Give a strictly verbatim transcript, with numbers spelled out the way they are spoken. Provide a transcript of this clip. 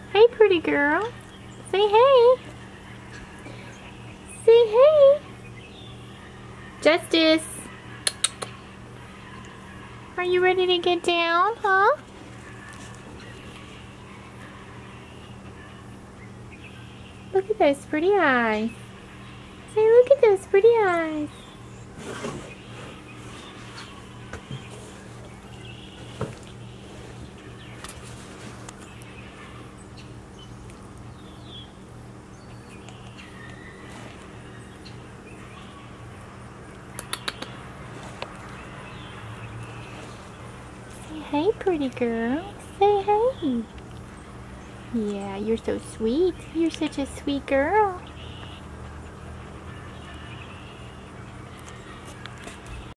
Hey, pretty girl. Say hey. Say hey. Justice. Are you ready to get down, huh? Look at those pretty eyes. Say, look at those pretty eyes. Say hey, pretty girl. Say hey. Yeah, you're so sweet. You're such a sweet girl.